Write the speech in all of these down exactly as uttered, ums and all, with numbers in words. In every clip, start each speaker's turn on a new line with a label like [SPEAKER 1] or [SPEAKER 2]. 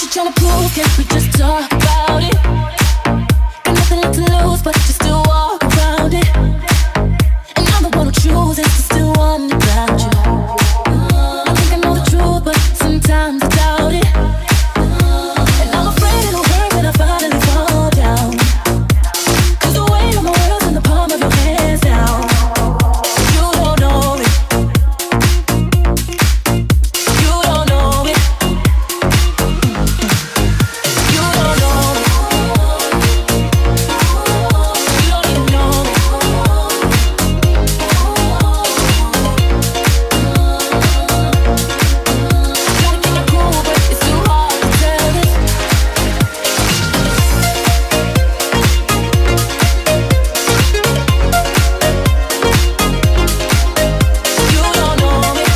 [SPEAKER 1] tryna prove? Can we just talk about it? Got nothing left to lose, but you still walk around it. And I'm the one who chooses to still wonder about you. I think I know the truth, but sometimes I doubt it. And I'm afraid it'll hurt when I finally fall down. Cause the weight of my world's in the palm of your hands now. You don't know it. You don't know it. You don't know it. You don't even know it. Gotta keep it cool, but it's too hard to tell it. You don't know it.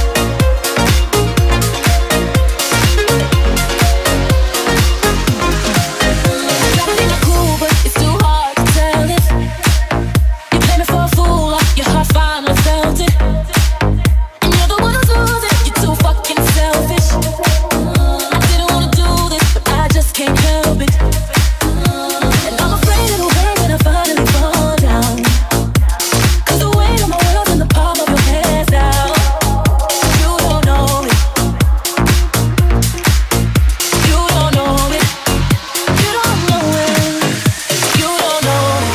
[SPEAKER 1] Gotta keep it cool, but it's too hard to tell it. You play me for a fool, like your heart finally felt it. And you're the one who's losing, you're too fucking selfish. I didn't wanna do this, but I just can't help it. And I'm afraid it'll hurt when I finally fall down. Cause the weight of my world's in the palm of your hands now. You don't know it. You don't know it. You don't know it. You don't know it.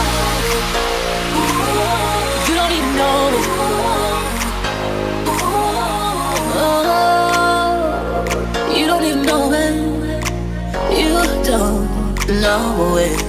[SPEAKER 1] You don't even know it. Oh, you don't even know it. You don't know it.